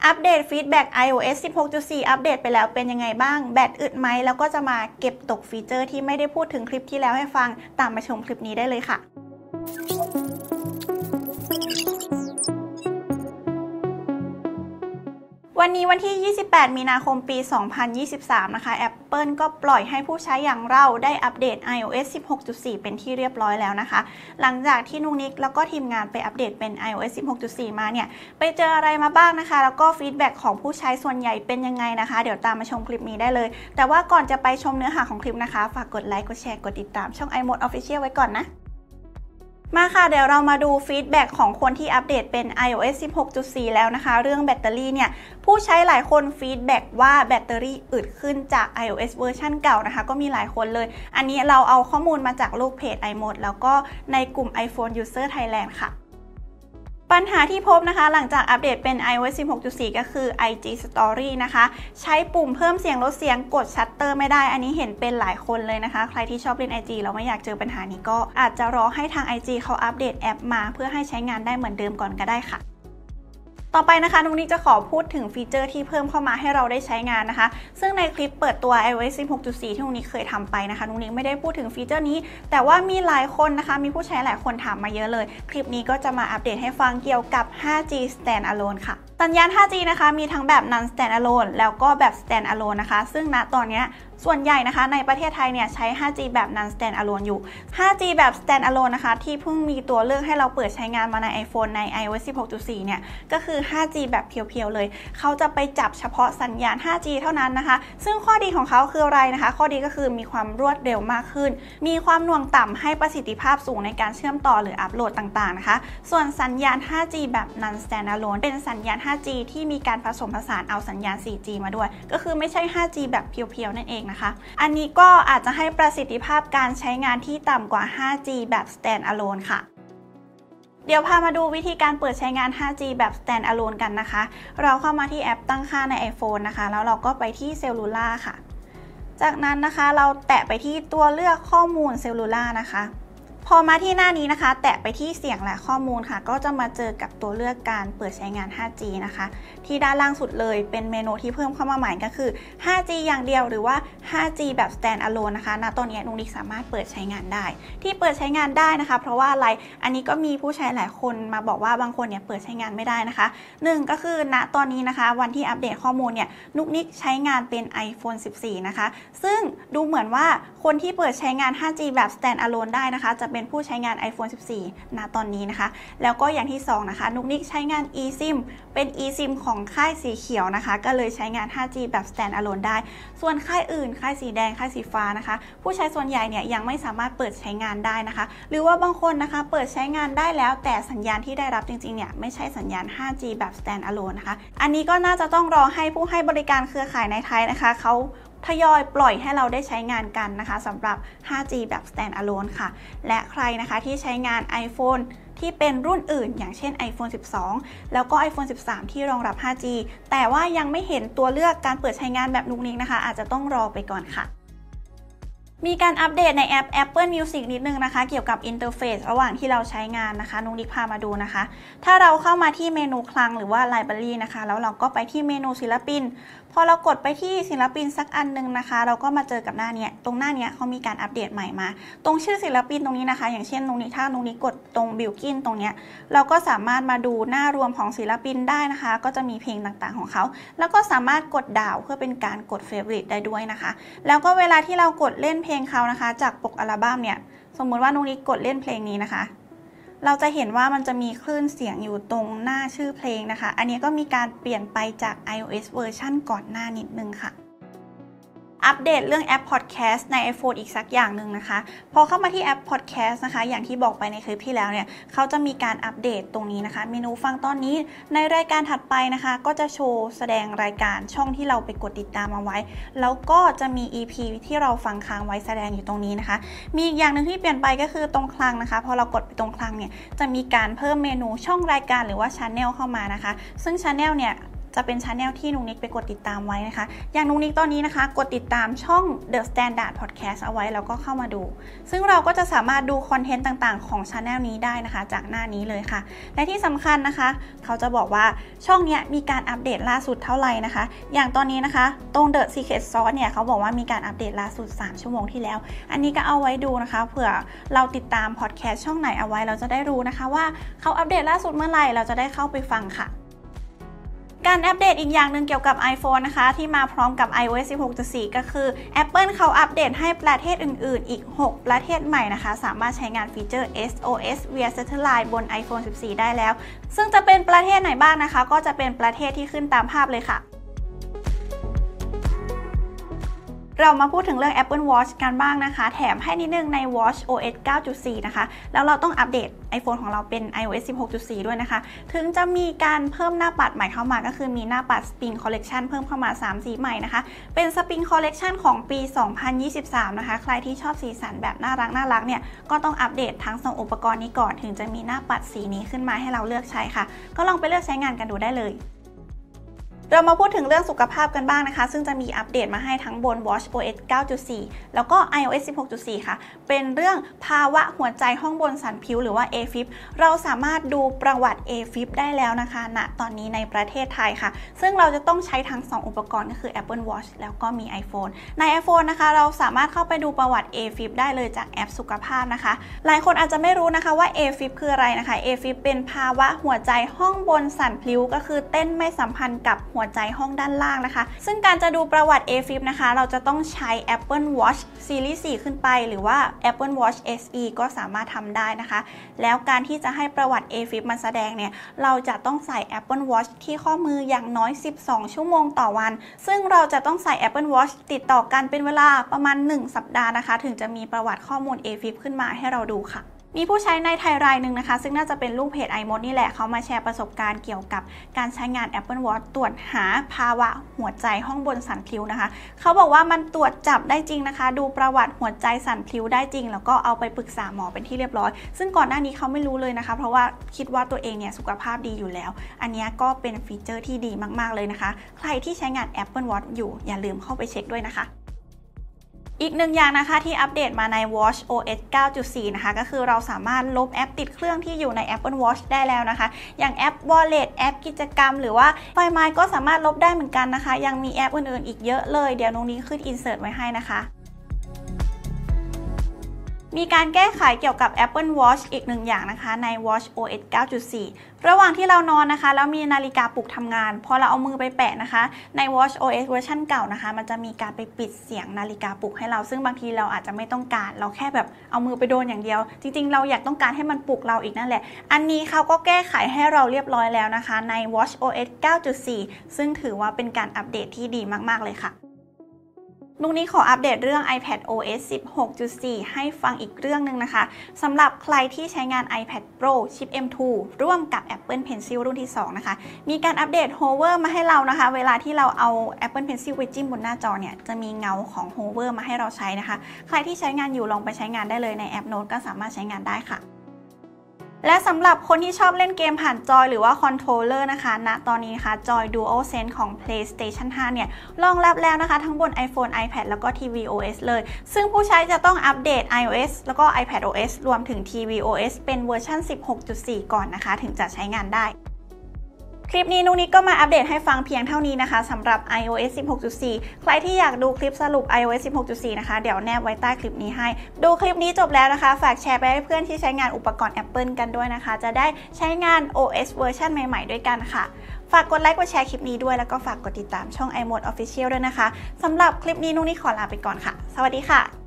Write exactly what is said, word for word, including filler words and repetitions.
อัปเดตฟีดแบ็ก ไอ โอ เอส สิบหกจุดสี่ อัปเดตไปแล้วเป็นยังไงบ้างแบตอึดไหมแล้วก็จะมาเก็บตกฟีเจอร์ที่ไม่ได้พูดถึงคลิปที่แล้วให้ฟังตามมาชมคลิปนี้ได้เลยค่ะวันนี้วันที่ยี่สิบแปดมีนาคมปีสองพันยี่สิบสามนะคะ Apple ก็ปล่อยให้ผู้ใช้อย่างเราได้อัปเดต ไอ โอ เอส สิบหกจุดสี่ เป็นที่เรียบร้อยแล้วนะคะหลังจากที่นุกนิกแล้วก็ทีมงานไปอัปเดตเป็น ไอ โอ เอส สิบหกจุดสี่ มาเนี่ยไปเจออะไรมาบ้างนะคะแล้วก็ฟีดแบ็กของผู้ใช้ส่วนใหญ่เป็นยังไงนะคะเดี๋ยวตามมาชมคลิปนี้ได้เลยแต่ว่าก่อนจะไปชมเนื้อหาของคลิปนะคะฝากกดไลค์กดแชร์กดติดตามช่อง iMode Official ไว้ก่อนนะมาค่ะเดี๋ยวเรามาดูฟีดแบ็กของคนที่อัปเดตเป็น ไอ โอ เอส สิบหกจุดสี่ แล้วนะคะเรื่องแบตเตอรี่เนี่ยผู้ใช้หลายคนฟีดแบ็กว่าแบตเตอรี่อึดขึ้นจาก ไอ โอ เอส เวอร์ชันเก่านะคะก็มีหลายคนเลยอันนี้เราเอาข้อมูลมาจากลูกเพจ iMode แล้วก็ในกลุ่ม iPhone User Thailand ค่ะปัญหาที่พบนะคะหลังจากอัปเดตเป็น ไอ โอ เอส สิบหกจุดสี่ ก็คือ ไอ จี Story นะคะใช้ปุ่มเพิ่มเสียงลดเสียงกดชัตเตอร์ไม่ได้อันนี้เห็นเป็นหลายคนเลยนะคะใครที่ชอบเล่น ไอ จี แล้วไม่อยากเจอปัญหานี้ก็อาจจะรอให้ทาง ไอ จี เขาอัปเดตแอปมาเพื่อให้ใช้งานได้เหมือนเดิมก่อนก็ได้ค่ะต่อไปนะคะนุกนิกจะขอพูดถึงฟีเจอร์ที่เพิ่มเข้ามาให้เราได้ใช้งานนะคะซึ่งในคลิปเปิดตัว ไอ โอ เอส สิบหกจุดสี่ ที่นุกนิกเคยทำไปนะคะนุกนิกไม่ได้พูดถึงฟีเจอร์นี้แต่ว่ามีหลายคนนะคะมีผู้ใช้หลายคนถามมาเยอะเลยคลิปนี้ก็จะมาอัปเดตให้ฟังเกี่ยวกับ ไฟว์จี Standalone ค่ะสัญญาณ ไฟว์จี นะคะมีทั้งแบบ Non Standalone แล้วก็แบบ Standalone นะคะซึ่งณตอนนี้ส่วนใหญ่นะคะในประเทศไทยเนี่ยใช้ ไฟว์จี แบบ Non Standalone อยู่ ไฟว์จี แบบ Standalone นะคะที่เพิ่งมีตัวเลือกให้เราเปิดใช้งานมาใน iPhone ใน ไอ โอ เอส สิบหกจุดสี่ เนี่ยก็คือ ไฟว์จี แบบเพียวๆเลยเขาจะไปจับเฉพาะสัญญาณ ไฟว์จี เท่านั้นนะคะซึ่งข้อดีของเขาคืออะไรนะคะข้อดีก็คือมีความรวดเร็วมากขึ้นมีความหน่วงต่ำให้ประสิทธิภาพสูงในการเชื่อมต่อหรืออัปโหลดต่างๆนะคะส่วนสัญญาณ ไฟว์จี แบบ Non Standalone เป็นสัญญาณ ไฟว์จี ที่มีการผสมผสานเอาสัญญาณ โฟร์จี มาด้วยก็คือไม่ใช่ ไฟว์จี แบบเพียวๆนั่นเองนะคะอันนี้ก็อาจจะให้ประสิทธิภาพการใช้งานที่ต่ำกว่า ไฟว์จี แบบ Standalone ค่ะเดี๋ยวพามาดูวิธีการเปิดใช้งาน ไฟว์จี แบบ Standalone กันนะคะเราเข้ามาที่แอปตั้งค่าใน iPhone นะคะแล้วเราก็ไปที่ Cellular ค่ะจากนั้นนะคะเราแตะไปที่ตัวเลือกข้อมูล Cellular นะคะพอมาที่หน้านี้นะคะแตะไปที่เสียงและข้อมูลค่ะก็จะมาเจอกับตัวเลือกการเปิดใช้งาน ไฟว์จี นะคะที่ด้านล่างสุดเลยเป็นเมนูที่เพิ่มเข้ามาใหม่ก็คือ ไฟว์จี อย่างเดียวหรือว่า ไฟว์จี แบบ Standalone นะคะณตอนนี้นุกนิกสามารถเปิดใช้งานได้ที่เปิดใช้งานได้นะคะเพราะว่าอะไรอันนี้ก็มีผู้ใช้หลายคนมาบอกว่าบางคนเนี่ยเปิดใช้งานไม่ได้นะคะหนึ่งก็คือณตอนนี้นะคะวันที่อัปเดตข้อมูลเนี่ยนุกนิกใช้งานเป็น iPhone สิบสี่ นะคะซึ่งดูเหมือนว่าคนที่เปิดใช้งาน ไฟว์จี แบบ Standalone ได้นะคะจะเป็นผู้ใช้งาน iPhone สิบสี่ ณ ตอนนี้นะคะแล้วก็อย่างที่สองนะคะนุกนิกใช้งาน eSIM เป็น eSIM ของค่ายสีเขียวนะคะก็เลยใช้งาน ไฟว์จี แบบ Standalone ได้ส่วนค่ายอื่นค่ายสีแดงค่ายสีฟ้านะคะผู้ใช้ส่วนใหญ่เนี่ยยังไม่สามารถเปิดใช้งานได้นะคะหรือว่าบางคนนะคะเปิดใช้งานได้แล้วแต่สัญญาณที่ได้รับจริงๆเนี่ยไม่ใช่สัญญาณ ไฟว์จี แบบ Standalone นะคะอันนี้ก็น่าจะต้องรอให้ผู้ให้บริการเครือข่ายในไทยนะคะเขาทยอยปล่อยให้เราได้ใช้งานกันนะคะสำหรับ ไฟว์จี แบบ Standalone ค่ะและใครนะคะที่ใช้งาน iPhone ที่เป็นรุ่นอื่นอย่างเช่น iPhone สิบสอง แล้วก็ iPhone สิบสาม ที่รองรับ ไฟว์จี แต่ว่ายังไม่เห็นตัวเลือกการเปิดใช้งานแบบนุกนิกนะคะอาจจะต้องรอไปก่อนค่ะมีการอัปเดตในแอป Apple Music นิดนึงนะคะเกี่ยวกับอินเทอร์เฟซระหว่างที่เราใช้งานนะคะนุกนิกพามาดูนะคะถ้าเราเข้ามาที่เมนูคลังหรือว่า Library นะคะแล้วเราก็ไปที่เมนูศิลปินพอเรากดไปที่ศิลปินสักอันนึงนะคะเราก็มาเจอกับหน้านี้ตรงหน้านี้เขามีการอัปเดตใหม่มาตรงชื่อศิลปินตรงนี้นะคะอย่างเช่นตรงนี้ถ้าตรงนี้กดตรงบิลกินตรงนี้เราก็สามารถมาดูหน้ารวมของศิลปินได้นะคะก็จะมีเพลงต่างๆของเขาแล้วก็สามารถกดดาวเพื่อเป็นการกดเฟเวอริตได้ด้วยนะคะแล้วก็เวลาที่เรากดเล่นเพลงเขานะคะจากปกอัลบั้มเนี่ยสมมุติว่านุกนิกกดเล่นเพลงนี้นะคะเราจะเห็นว่ามันจะมีคลื่นเสียงอยู่ตรงหน้าชื่อเพลงนะคะอันนี้ก็มีการเปลี่ยนไปจาก ไอ โอ เอส เวอร์ชันก่อนหน้านิดนึงค่ะอัปเดตเรื่องแอป Podcast ใน iPhone อีกสักอย่างหนึ่งนะคะพอเข้ามาที่แอป Podcast นะคะอย่างที่บอกไปในคลิปที่แล้วเนี่ยเขาจะมีการอัปเดตตรงนี้นะคะเมนูฟังตอนนี้ในรายการถัดไปนะคะก็จะโชว์แสดงรายการช่องที่เราไปกดติดตามเอาไว้แล้วก็จะมี อี พี ที่เราฟังค้างไว้แสดงอยู่ตรงนี้นะคะมีอีกอย่างหนึ่งที่เปลี่ยนไปก็คือตรงคลังนะคะพอเรากดไปตรงคลังเนี่ยจะมีการเพิ่มเมนูช่องรายการหรือว่า Channel เข้ามานะคะซึ่ง Channel เนี่ยจะเป็นชาแนลที่นุ๊กนิกไปกดติดตามไว้นะคะอย่างนุ๊กนิกตอนนี้นะคะกดติดตามช่อง The Standard Podcast เอาไว้แล้วก็เข้ามาดูซึ่งเราก็จะสามารถดูคอนเทนต์ต่างๆของชาแนลนี้ได้นะคะจากหน้านี้เลยค่ะและที่สำคัญนะคะเขาจะบอกว่าช่องนี้มีการอัปเดตล่าสุดเท่าไหร่นะคะอย่างตอนนี้นะคะตรง The Secret Sauce เนี่ยเขาบอกว่ามีการอัปเดตล่าสุดสามชั่วโมงที่แล้วอันนี้ก็เอาไว้ดูนะคะเผื่อเราติดตามพอดแคสต์ช่องไหนเอาไว้เราจะได้รู้นะคะว่าเขาอัปเดตล่าสุดเมื่อไหร่เราจะได้เข้าไปฟังค่ะการอัปเดตอีกอย่างหนึ่งเกี่ยวกับ iPhone นะคะที่มาพร้อมกับ ไอ โอ เอส สิบหกจุดสี่ ก็คือ Apple เขาอัปเดตให้ประเทศอื่นๆอีกหกประเทศใหม่นะคะสามารถใช้งานฟีเจอร์ เอส โอ เอส via Satellite บน iPhone สิบสี่ ได้แล้วซึ่งจะเป็นประเทศไหนบ้างนะคะก็จะเป็นประเทศที่ขึ้นตามภาพเลยค่ะเรามาพูดถึงเรื่อง Apple Watch กันบ้างนะคะแถมให้นิดนึงใน Watch โอ เอส เก้าจุดสี่ นะคะแล้วเราต้องอัปเดต iPhone ของเราเป็น ไอ โอ เอส สิบหกจุดสี่ ด้วยนะคะถึงจะมีการเพิ่มหน้าปัดใหม่เข้ามาก็คือมีหน้าปัด Spring Collection เพิ่มเข้ามาสามสีใหม่นะคะเป็น Spring Collection ของปี สองพันยี่สิบสาม นะคะใครที่ชอบสีสันแบบน่ารักน่ารักเนี่ยก็ต้องอัปเดตทั้งสองอุปกรณ์นี้ก่อนถึงจะมีหน้าปัดสีนี้ขึ้นมาให้เราเลือกใช้ค่ะก็ลองไปเลือกใช้งานกันดูได้เลยเรามาพูดถึงเรื่องสุขภาพกันบ้างนะคะซึ่งจะมีอัปเดตมาให้ทั้งบน Watch โอ เอส เก้าจุดสี่ แล้วก็ ไอ โอ เอส สิบหกจุดสี่ ค่ะเป็นเรื่องภาวะหัวใจห้องบนสันผิวหรือว่า เอ เอฟ ไอ พี เราสามารถดูประวัติ เอ เอฟ ไอ พี ได้แล้วนะคะณตอนนี้ในประเทศไทยค่ะซึ่งเราจะต้องใช้ทั้งสองอุปกรณ์ก็คือ Apple Watch แล้วก็มี iPhone ใน iPhone นะคะเราสามารถเข้าไปดูประวัติ เอ เอฟ ไอ พี ได้เลยจากแอปสุขภาพนะคะหลายคนอาจจะไม่รู้นะคะว่า เอ เอฟ ไอ พี คืออะไรนะคะ เอ เอฟ ไอ พี เป็นภาวะหัวใจห้องบนสันผิวก็คือเต้นไม่สัมพันธ์กับหัวใจห้องด้านล่างนะคะซึ่งการจะดูประวัติ เอ เอฟ ไอ พี นะคะเราจะต้องใช้ Apple Watch Series สี่ขึ้นไปหรือว่า Apple Watch เอส อี ก็สามารถทำได้นะคะแล้วการที่จะให้ประวัติ เอ เอฟ ไอ พี มันแสดงเนี่ยเราจะต้องใส่ Apple Watch ที่ข้อมืออย่างน้อยสิบสองชั่วโมงต่อวันซึ่งเราจะต้องใส่ Apple Watch ติดต่อกันเป็นเวลาประมาณหนึ่งสัปดาห์นะคะถึงจะมีประวัติข้อมูล เอ เอฟ ไอ พี ขึ้นมาให้เราดูค่ะมีผู้ใช้ในไทยรายหนึ่งนะคะซึ่งน่าจะเป็นลูกเพจ iMod นี่แหละเขามาแชร์ประสบการณ์เกี่ยวกับการใช้งาน Apple Watch ตรวจหาภาวะหัวใจห้องบนสันผิวนะคะเขาบอกว่ามันตรวจจับได้จริงนะคะดูประวัติหัวใจสันผิวได้จริงแล้วก็เอาไปปรึกษาหมอเป็นที่เรียบร้อยซึ่งก่อนหน้านี้เขาไม่รู้เลยนะคะเพราะว่าคิดว่าตัวเองเนี่ยสุขภาพดีอยู่แล้วอันนี้ก็เป็นฟีเจอร์ที่ดีมากๆเลยนะคะใครที่ใช้งาน Apple Watch อยู่อย่าลืมเข้าไปเช็คด้วยนะคะอีกหนึ่งอย่างนะคะที่อัปเดตมาใน Watch โอ เอส เก้าจุดสี่ นะคะก็คือเราสามารถลบแอปติดเครื่องที่อยู่ใน Apple Watch ได้แล้วนะคะอย่างแอป Wallet แอปกิจกรรมหรือว่า Find My ก็สามารถลบได้เหมือนกันนะคะยังมีแอปอื่นๆอีกเยอะเลยเดี๋ยวตรงนี้ขึ้น Insert ไว้ให้นะคะมีการแก้ไขเกี่ยวกับ Apple Watch อีกหนึ่งอย่างนะคะใน Watch โอ เอส เก้าจุดสี่ ระหว่างที่เรานอนนะคะแล้วมีนาฬิกาปลุกทำงานพอเราเอามือไปแปะนะคะใน Watch โอ เอส เวอร์ชันเก่านะคะมันจะมีการไปปิดเสียงนาฬิกาปลุกให้เราซึ่งบางทีเราอาจจะไม่ต้องการเราแค่แบบเอามือไปโดนอย่างเดียวจริงๆเราอยากต้องการให้มันปลุกเราอีกนั่นแหละอันนี้เขาก็แก้ไขให้เราเรียบร้อยแล้วนะคะใน Watch โอ เอส เก้าจุดสี่ ซึ่งถือว่าเป็นการอัปเดตที่ดีมากๆเลยค่ะนุกนี้ขออัปเดตเรื่อง iPad โอ เอส สิบหกจุดสี่ ให้ฟังอีกเรื่องหนึ่งนะคะสำหรับใครที่ใช้งาน iPad Pro ชิป เอ็ม ทู ร่วมกับ Apple Pencil รุ่นที่สองนะคะมีการอัปเดต Hover มาให้เรานะคะเวลาที่เราเอา Apple Pencil ไปจิ้มบนหน้าจอเนี่ยจะมีเงาของ Hover มาให้เราใช้นะคะใครที่ใช้งานอยู่ลองไปใช้งานได้เลยในแอป Note ก็สามารถใช้งานได้ค่ะและสำหรับคนที่ชอบเล่นเกมผ่านจอยหรือว่าคอนโทรลเลอร์นะคะณตอนนี้นะคะจอย DualSense ของ PlayStation ห้าเนี่ยรองรับแล้วนะคะทั้งบน iPhone iPad แล้วก็ ที วี โอ เอส เลยซึ่งผู้ใช้จะต้องอัปเดต iOS แล้วก็ iPadOS รวมถึง ที วี โอ เอส เป็นเวอร์ชัน สิบหกจุดสี่ ก่อนนะคะถึงจะใช้งานได้คลิปนี้นุกนิกก็มาอัปเดตให้ฟังเพียงเท่านี้นะคะสำหรับ ไอ โอ เอส สิบหกจุดสี่ ใครที่อยากดูคลิปสรุป ไอ โอ เอส สิบหกจุดสี่ นะคะเดี๋ยวแนบไว้ใต้คลิปนี้ให้ดูคลิปนี้จบแล้วนะคะฝากแชร์ไปให้เพื่อนที่ใช้งานอุปกรณ์ Apple กันด้วยนะคะจะได้ใช้งาน โอ เอส เวอร์ชันใหม่ๆด้วยกันค่ะฝากกดไลค์กดแชร์คลิปนี้ด้วยแล้วก็ฝากกดติดตามช่อง iMod Official ด้วยนะคะสำหรับคลิปนี้นุกนิกขอลาไปก่อนค่ะสวัสดีค่ะ